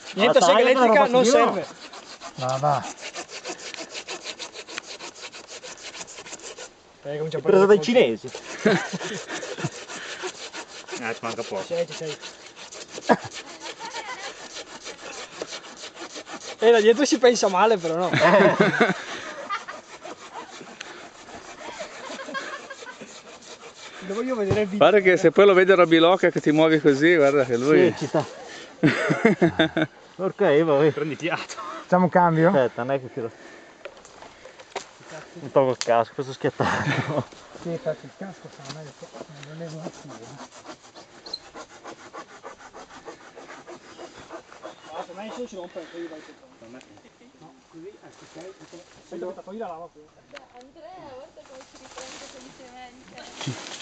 Niente sega elettrica non serve. No, va. Comincia Presa dai cinesi. Ci manca poco. Ci sei. Da dietro si pensa male però no. Devo io vedere il video. Guarda che se poi lo vede Rabilocca che ti muovi così, guarda che lui... Sì, ci sta. Ok, vai. Prendi fiato. Facciamo un cambio? Aspetta, non è che tiro. Mi tolgo il casco, questo schiattato. Sì, perché il casco fa meglio che non levo un attimo. Per me solo ci rompe, poi vai per no, così, ecco, ok. Aspetta, togli la lava qui. Andrea, guarda come si riprende felicemente.